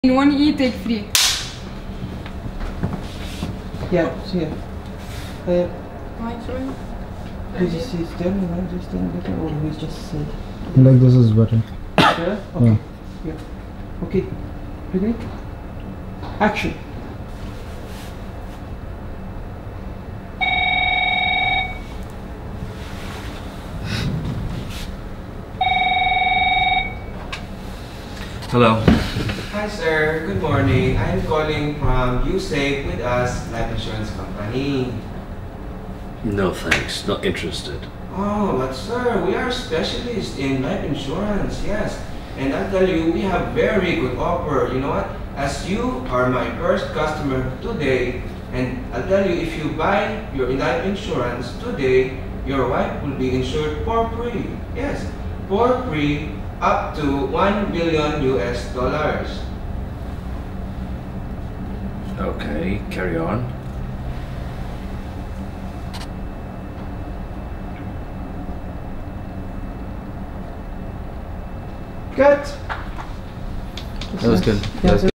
In 1E, take 3. Yeah, here. Might join. Did you see Sterling? Is this thing better or we just say? Like this is better. Yeah? Okay. Yeah. Okay. Ready? Action. Hello. Hi sir, good morning. I'm calling from You Save With Us Life Insurance Company. No thanks, not interested. Oh, but sir, we are specialists in life insurance, yes. And I'll tell you, we have very good offer. You know what? As you are my first customer today, and I'll tell you, if you buy your life insurance today, your wife will be insured for free. Yes, for free up to $1 billion US. Okay, carry on. Cut. That was good. That was good.